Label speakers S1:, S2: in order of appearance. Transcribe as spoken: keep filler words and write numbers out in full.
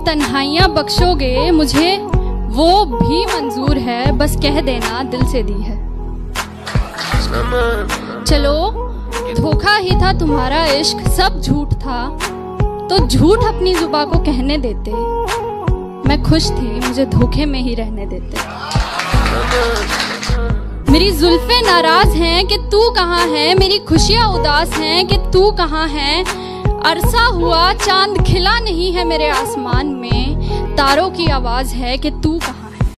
S1: तन्हाइयां बख्शोगे मुझे वो भी मंजूर है, बस कह देना दिल से दी है। चलो धोखा ही था तुम्हारा इश्क, सब झूठ था, तो झूठ अपनी जुबान को कहने देते, मैं खुश थी मुझे धोखे में ही रहने देते। मेरी जुल्फे नाराज हैं कि तू कहाँ है, मेरी खुशियाँ उदास हैं कि तू कहाँ है। अरसा हुआ चांद खिला नहीं है मेरे आसमान में, तारों की आवाज है कि तू कहाँ